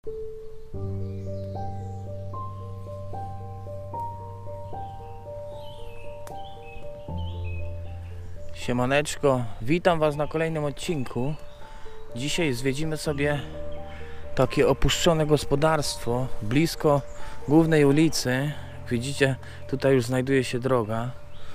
Siemaneczko, witam Was na kolejnym odcinku. Dzisiaj zwiedzimy sobie takie opuszczone gospodarstwo blisko głównej ulicy. Jak widzicie, tutaj już znajduje się droga.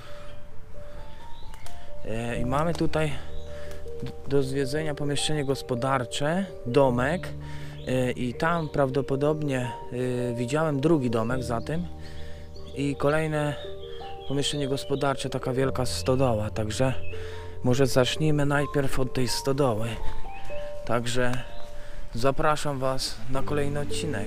I mamy tutaj do zwiedzenia pomieszczenie gospodarcze, domek. I tam prawdopodobnie widziałem drugi domek za tym. I kolejne pomieszczenie gospodarcze, taka wielka stodoła, także może zacznijmy najpierw od tej stodoły. Także zapraszam Was na kolejny odcinek.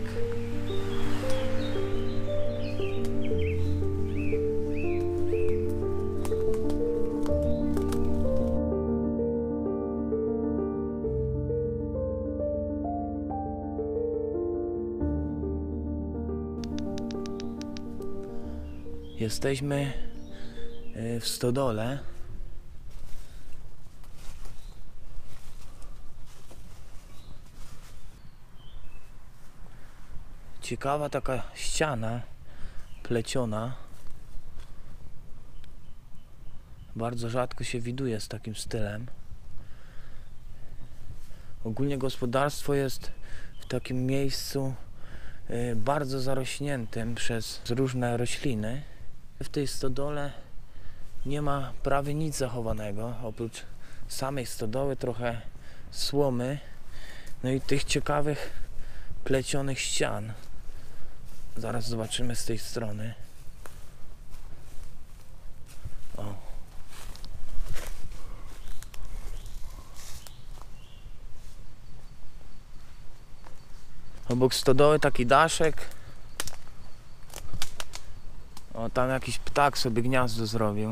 Jesteśmy w stodole. Ciekawa taka ściana pleciona. Bardzo rzadko się widuje z takim stylem. Ogólnie gospodarstwo jest w takim miejscu bardzo zarośniętym przez różne rośliny. W tej stodole nie ma prawie nic zachowanego, oprócz samej stodoły, trochę słomy, no i tych ciekawych plecionych ścian. Zaraz zobaczymy z tej strony. O. Obok stodoły taki daszek. O, tam jakiś ptak sobie gniazdo zrobił.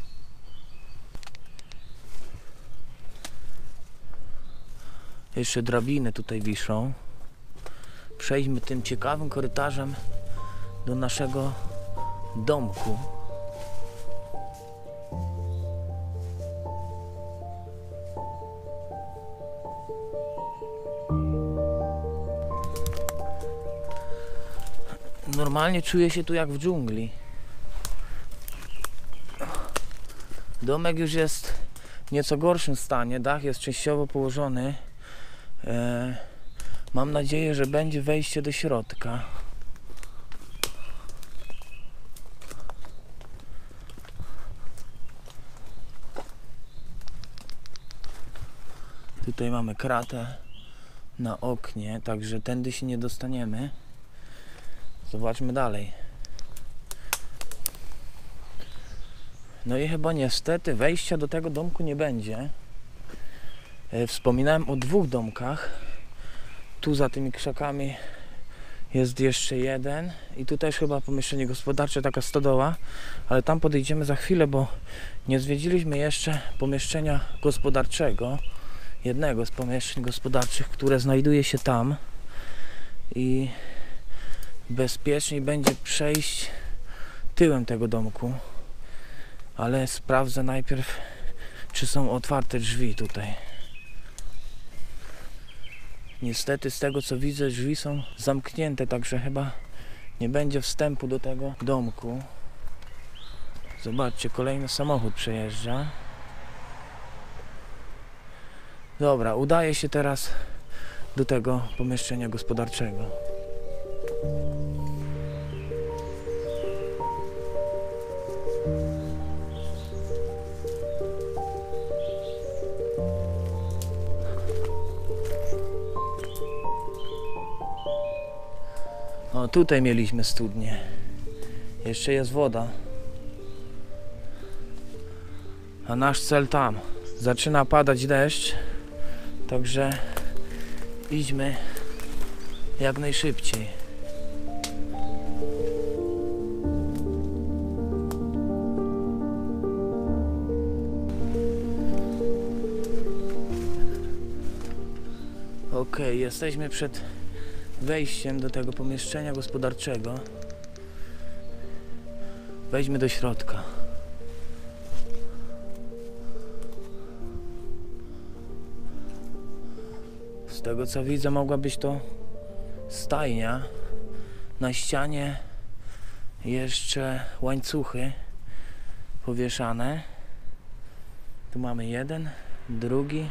Jeszcze drabiny tutaj wiszą. Przejdźmy tym ciekawym korytarzem do naszego domku. Normalnie czuję się tu jak w dżungli. Domek już jest w nieco gorszym stanie, dach jest częściowo położony. Mam nadzieję, że będzie wejście do środka. Tutaj mamy kratę na oknie, także tędy się nie dostaniemy. Zobaczmy dalej. No i chyba niestety wejścia do tego domku nie będzie. Wspominałem o dwóch domkach. Tu za tymi krzakami jest jeszcze jeden i tutaj już chyba pomieszczenie gospodarcze, taka stodoła, ale tam podejdziemy za chwilę, bo nie zwiedziliśmy jeszcze pomieszczenia gospodarczego, jednego z pomieszczeń gospodarczych, które znajduje się tam, i bezpieczniej będzie przejść tyłem tego domku, ale sprawdzę najpierw, czy są otwarte drzwi tutaj. Niestety z tego co widzę, drzwi są zamknięte, także chyba nie będzie wstępu do tego domku. Zobaczcie, kolejny samochód przejeżdża. Dobra, udaję się teraz do tego pomieszczenia gospodarczego. O, tutaj mieliśmy studnię. Jeszcze jest woda. A nasz cel tam. Zaczyna padać deszcz. Także idźmy jak najszybciej. Okej, jesteśmy przed wejściem do tego pomieszczenia gospodarczego. Wejdźmy do środka. Z tego co widzę, mogła być to stajnia. Na ścianie jeszcze łańcuchy powieszane. Tu mamy jeden, drugi.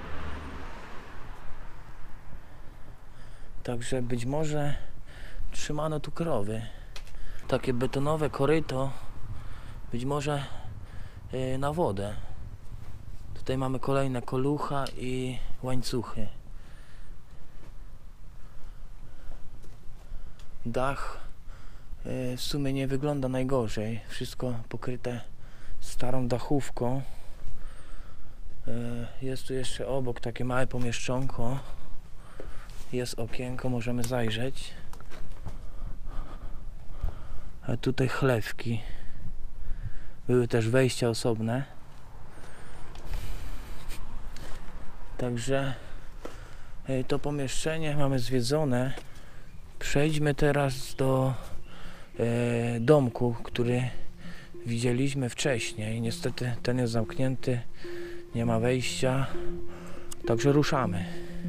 Także być może trzymano tu krowy. Takie betonowe koryto, być może na wodę. Tutaj mamy kolejne kolucha i łańcuchy. Dach w sumie nie wygląda najgorzej. Wszystko pokryte starą dachówką. Jest tu jeszcze obok takie małe pomieszczonko. Jest okienko, możemy zajrzeć. A tutaj chlewki. Były też wejścia osobne. Także to pomieszczenie mamy zwiedzone. Przejdźmy teraz do domku, który widzieliśmy wcześniej. Niestety ten jest zamknięty, nie ma wejścia. Także ruszamy.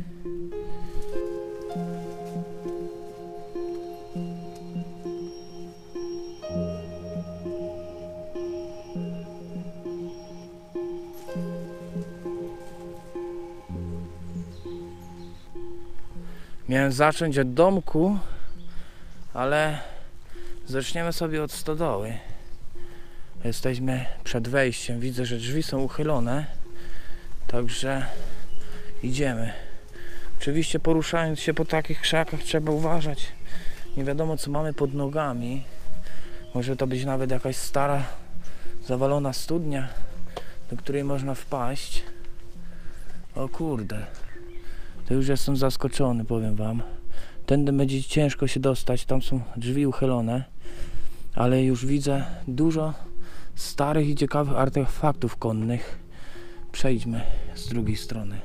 Miałem zacząć od domku, ale zaczniemy sobie od stodoły. Jesteśmy przed wejściem. Widzę, że drzwi są uchylone. Także idziemy. Oczywiście poruszając się po takich krzakach trzeba uważać. Nie wiadomo co mamy pod nogami. Może to być nawet jakaś stara, zawalona studnia, do której można wpaść. O kurde. To już jestem zaskoczony, powiem wam. Tędy będzie ciężko się dostać, tam są drzwi uchylone. Ale już widzę dużo starych i ciekawych artefaktów konnych. Przejdźmy z drugiej strony.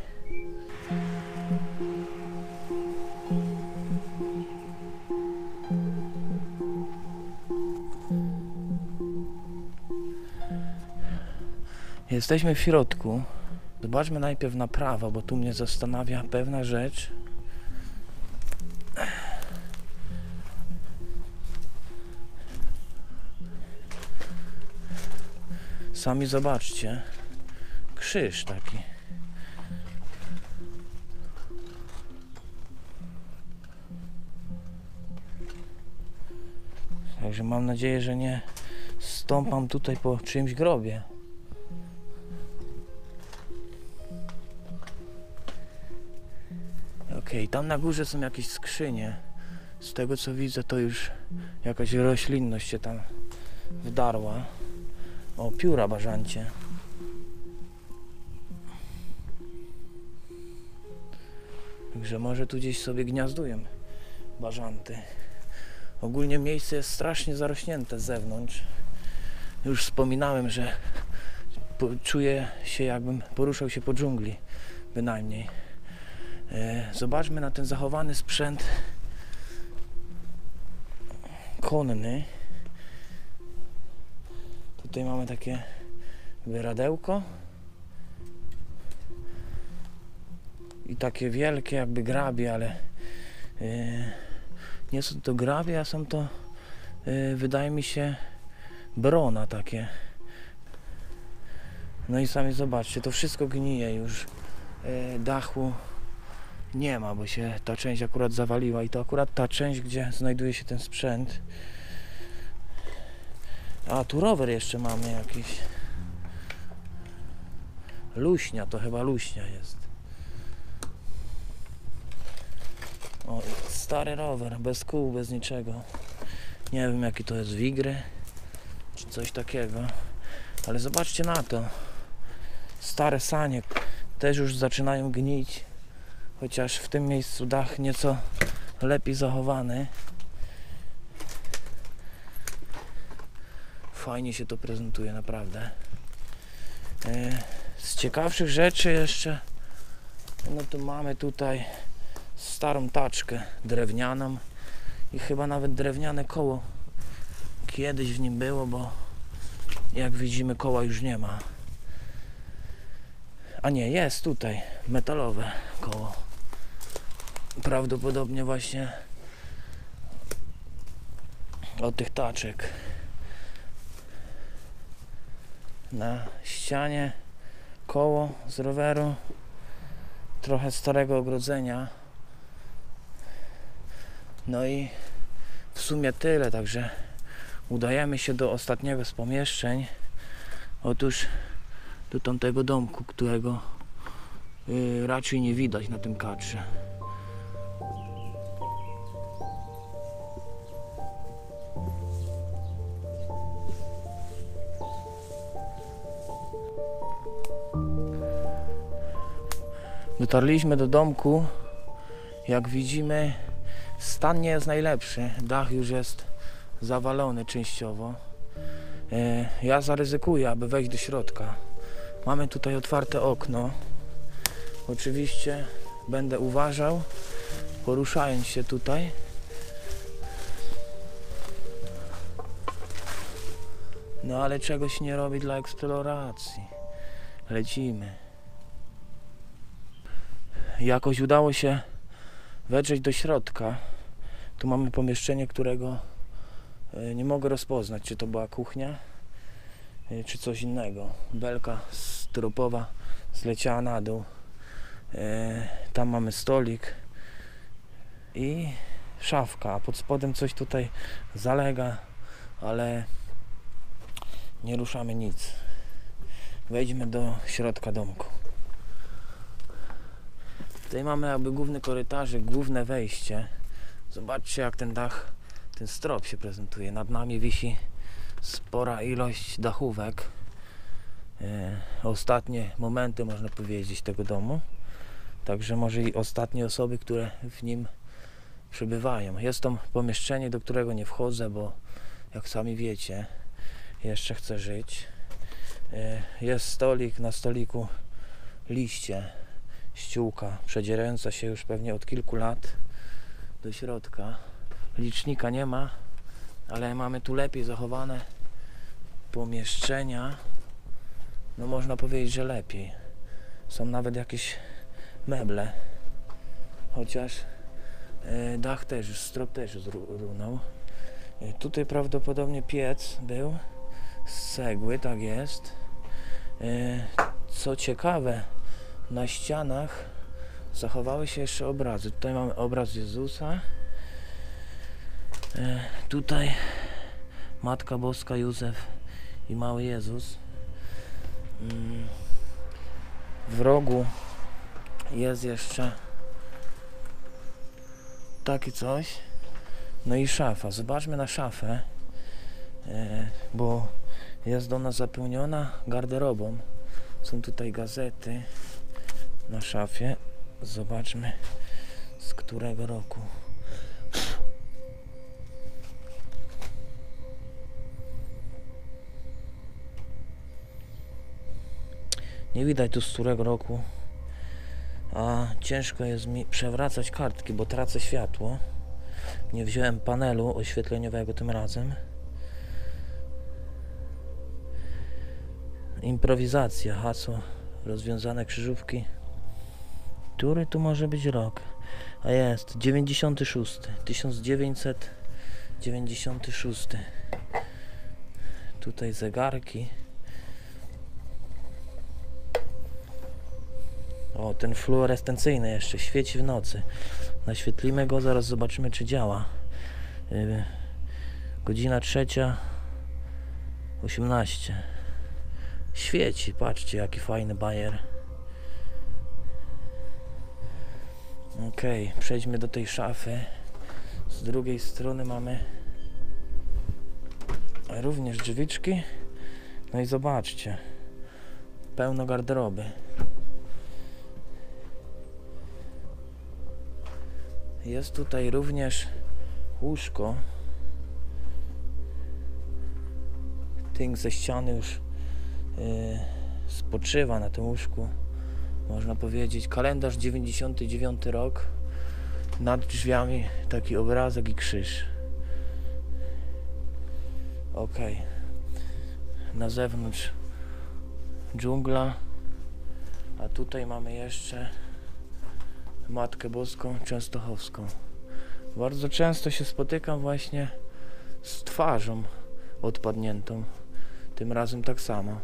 Jesteśmy w środku. Zobaczmy najpierw na prawo, bo tu mnie zastanawia pewna rzecz. Sami zobaczcie. Krzyż taki. Także mam nadzieję, że nie stąpam tutaj po czyimś grobie. Okej, tam na górze są jakieś skrzynie. Z tego co widzę, to już jakaś roślinność się tam wdarła. O, pióra bażancie. Także może tu gdzieś sobie gniazdują bażanty. Ogólnie miejsce jest strasznie zarośnięte z zewnątrz. Już wspominałem, że czuję się jakbym poruszał się po dżungli. Bynajmniej. Zobaczmy na ten zachowany sprzęt konny. Tutaj mamy takie radełko i takie wielkie jakby grabie, ale nie są to grabie, a są to wydaje mi się brona takie. No i sami zobaczcie, to wszystko gnije już. Dachu nie ma, bo się ta część akurat zawaliła i to akurat ta część, gdzie znajduje się ten sprzęt. A, tu rower jeszcze mamy jakiś. Luśnia, to chyba luśnia jest. O, stary rower, bez kół, bez niczego. Nie wiem jaki to jest, wigry czy coś takiego. Ale zobaczcie na to. Stare sanie też już zaczynają gnić. Chociaż w tym miejscu dach nieco lepiej zachowany. Fajnie się to prezentuje, naprawdę. Z ciekawszych rzeczy jeszcze, no to mamy tutaj starą taczkę drewnianą i chyba nawet drewniane koło kiedyś w nim było, bo jak widzimy koła już nie ma. A nie, jest tutaj metalowe koło. Prawdopodobnie właśnie od tych taczek. Na ścianie koło z roweru, trochę starego ogrodzenia. No i w sumie tyle, także udajemy się do ostatniego z pomieszczeń. Otóż do tamtego domku, którego raczej nie widać na tym kadrze. Dotarliśmy do domku. Jak widzimy, stan nie jest najlepszy. Dach już jest zawalony częściowo. Ja zaryzykuję, aby wejść do środka. Mamy tutaj otwarte okno. Oczywiście będę uważał, poruszając się tutaj. No ale czegoś nie robi dla eksploracji. Lecimy. Jakoś udało się wedrzeć do środka. Tu mamy pomieszczenie, którego nie mogę rozpoznać, czy to była kuchnia, czy coś innego. Belka styropowa zleciała na dół. Tam mamy stolik i szafka, a pod spodem coś tutaj zalega, ale nie ruszamy nic. Wejdźmy do środka domku. Tutaj mamy jakby główny korytarzyk, główne wejście. Zobaczcie, jak ten dach, ten strop się prezentuje. Nad nami wisi spora ilość dachówek. Ostatnie momenty, można powiedzieć, tego domu. Także może i ostatnie osoby, które w nim przebywają. Jest to pomieszczenie, do którego nie wchodzę, bo jak sami wiecie, jeszcze chcę żyć. Jest stolik, na stoliku liście, ściółka przedzierająca się już pewnie od kilku lat do środka. Licznika nie ma, ale mamy tu lepiej zachowane pomieszczenia. No można powiedzieć, że lepiej. Są nawet jakieś meble, chociaż dach też już, strop też już runął. Tutaj prawdopodobnie piec był z cegły, tak jest. Co ciekawe, na ścianach zachowały się jeszcze obrazy. Tutaj mamy obraz Jezusa. Tutaj Matka Boska, Józef i Mały Jezus. W rogu jest jeszcze takie coś. No i szafa. Zobaczmy na szafę, bo jest ona zapełniona garderobą. Są tutaj gazety na szafie. Zobaczmy, z którego roku. Nie widać tu, z którego roku, a ciężko jest mi przewracać kartki, bo tracę światło. Nie wziąłem panelu oświetleniowego tym razem. Improwizacja, hasło, rozwiązane krzyżówki. Który tu może być rok? A jest 96, 1996. Tutaj zegarki. O, ten fluorescencyjny jeszcze świeci w nocy. Naświetlimy go, zaraz zobaczymy, czy działa. Godzina 3:18. Świeci, patrzcie, jaki fajny bajer. Ok, przejdźmy do tej szafy. Z drugiej strony mamy również drzwiczki. No i zobaczcie, pełno garderoby. Jest tutaj również łóżko. Tynk ze ściany już spoczywa na tym łóżku. Można powiedzieć, kalendarz 99 rok. Nad drzwiami taki obrazek i krzyż. Ok. Na zewnątrz dżungla. A tutaj mamy jeszcze Matkę Boską Częstochowską. Bardzo często się spotykam właśnie z twarzą odpadniętą. Tym razem tak samo.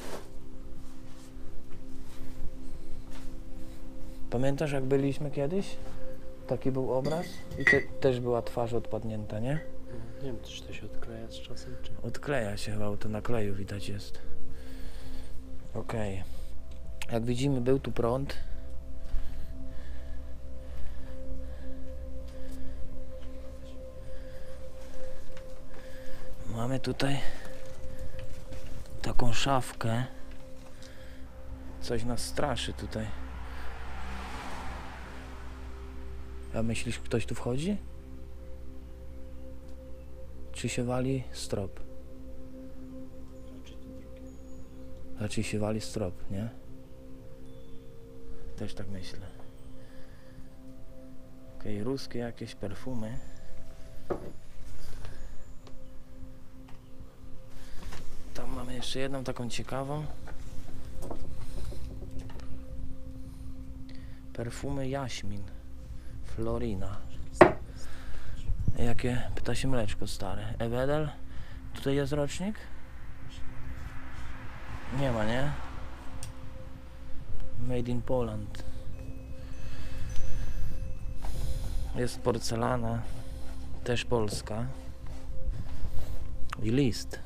Pamiętasz, jak byliśmy kiedyś? Taki był obraz i też była twarz odpadnięta, nie? Nie wiem, czy to się odkleja z czasem, czy... Odkleja się chyba, bo to na kleju widać jest. Okej. Jak widzimy, był tu prąd. Mamy tutaj taką szafkę. Coś nas straszy tutaj. A myślisz, ktoś tu wchodzi? Czy się wali strop? Raczej się wali strop, nie? Też tak myślę. Okej, ruskie jakieś perfumy. Tam mamy jeszcze jedną taką ciekawą. Perfumy Jaśmin. Florina. Jakie ptasie mleczko stare. Ewedel. Tutaj jest rocznik? Nie ma, nie? Made in Poland. Jest porcelana. Też polska. I list.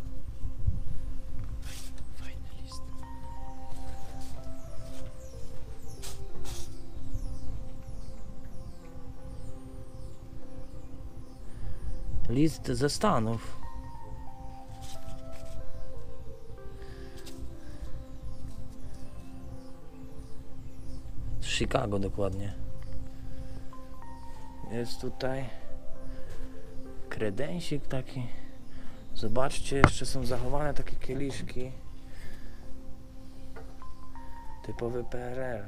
Fajny list. List ze Stanów. Z Chicago dokładnie. Jest tutaj kredensik taki. Zobaczcie, jeszcze są zachowane takie kieliszki. Typowy PRL.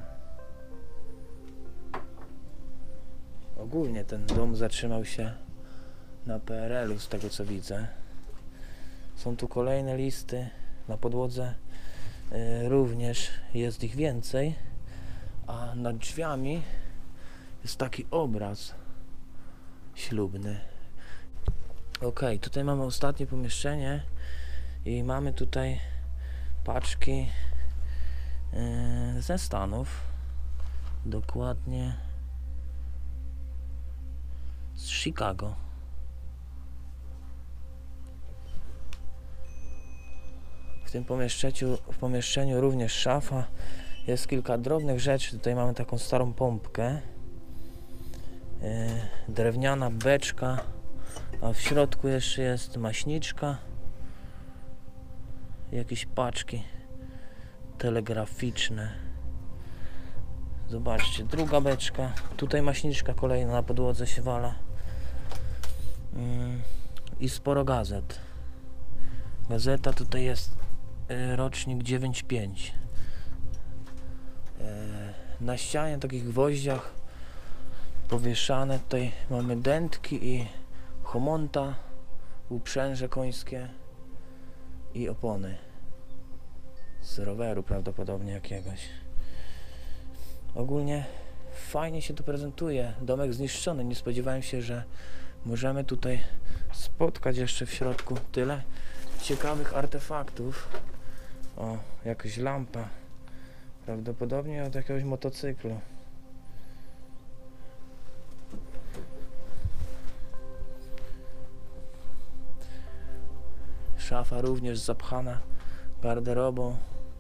Ogólnie ten dom zatrzymał się na PRL-u, z tego co widzę. Są tu kolejne listy. Na podłodze również jest ich więcej. A nad drzwiami jest taki obraz ślubny. Ok, tutaj mamy ostatnie pomieszczenie i mamy tutaj paczki ze Stanów. Dokładnie z Chicago. W pomieszczeniu również szafa. Jest kilka drobnych rzeczy. Tutaj mamy taką starą pompkę. Drewniana beczka. A w środku jeszcze jest maśniczka. Jakieś paczki telegraficzne. Zobaczcie, druga beczka. Tutaj maśniczka kolejna na podłodze się wala. I sporo gazet. Gazeta tutaj jest rocznik 9.5. Na ścianie, takich gwoździach powieszane. Tutaj mamy dętki i homonta, uprzęże końskie i opony z roweru prawdopodobnie jakiegoś. Ogólnie fajnie się tu prezentuje. Domek zniszczony. Nie spodziewałem się, że możemy tutaj spotkać jeszcze w środku tyle ciekawych artefaktów. O, jakaś lampa. Prawdopodobnie od jakiegoś motocyklu. Szafa również zapchana garderobą.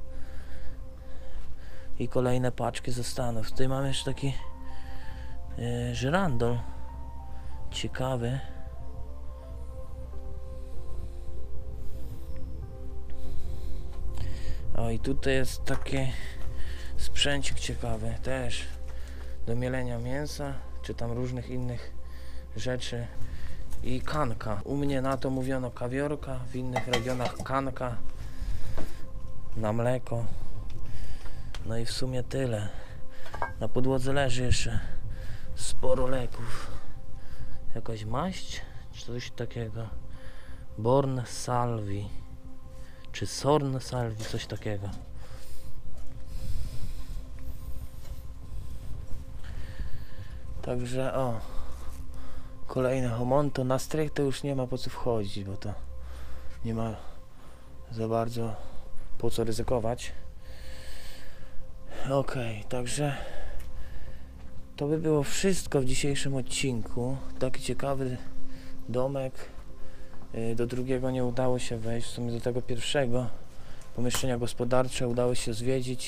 I kolejne paczki ze Stanów. Tutaj mamy jeszcze taki żyrandol. Ciekawy. O, i tutaj jest taki sprzęcik ciekawy też do mielenia mięsa, czy tam różnych innych rzeczy. I kanka. U mnie na to mówiono kawiorka, w innych regionach kanka na mleko. No i w sumie tyle. Na podłodze leży jeszcze sporo leków. Jakaś maść, czy coś takiego. Born Salvi, czy Sorn Salvi, coś takiego. Także o, Kolejne Homonto. Na strych to już nie ma po co wchodzić, bo to nie ma za bardzo po co ryzykować. Okej, także to by było wszystko w dzisiejszym odcinku. Taki ciekawy domek. Do drugiego nie udało się wejść, w sumie do tego pierwszego pomieszczenia gospodarcze udało się zwiedzić.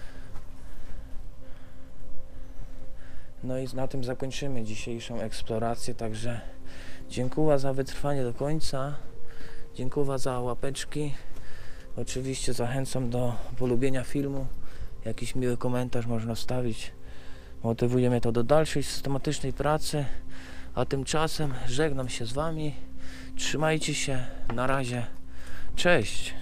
No i na tym zakończymy dzisiejszą eksplorację, także dziękuję za wytrwanie do końca, dziękuję za łapeczki, oczywiście zachęcam do polubienia filmu, jakiś miły komentarz można wstawić, motywuje mnie to do dalszej systematycznej pracy, a tymczasem żegnam się z Wami, trzymajcie się, na razie, cześć!